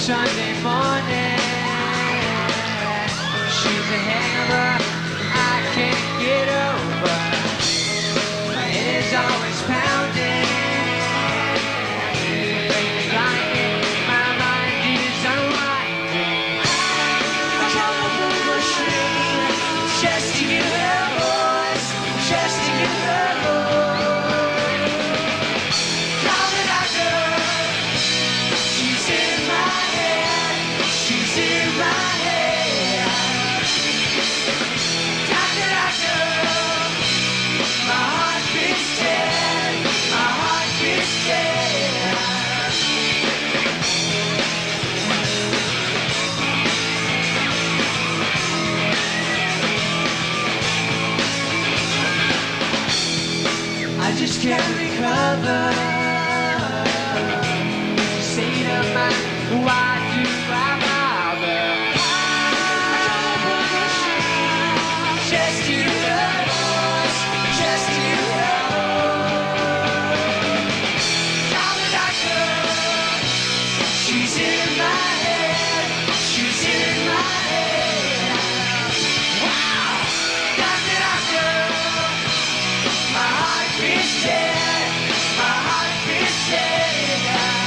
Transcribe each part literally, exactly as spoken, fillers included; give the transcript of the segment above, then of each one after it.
Sunday morning. She's a hangover I can't get over. My head is always pounding. Lightning, my mind is unwinding. I come up with a shriek just to get her voice, just to get her voice. Call the doctor. She's in my head. She's in my head. Doctor, doctor, my heart beats dead. My heart beats dead. I just can't recover. Say to my, why do I bother? Just to the voice, just to the voice. Call the doctor. She's in my head. She's in my head. Wow! Doctor, doctor, my heart beats dead. My heart beats dead.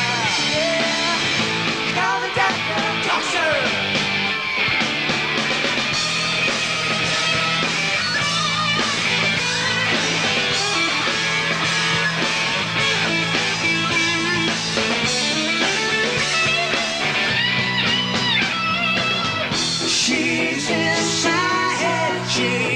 Yeah. Call the doctor. Doctor. She's inside, she's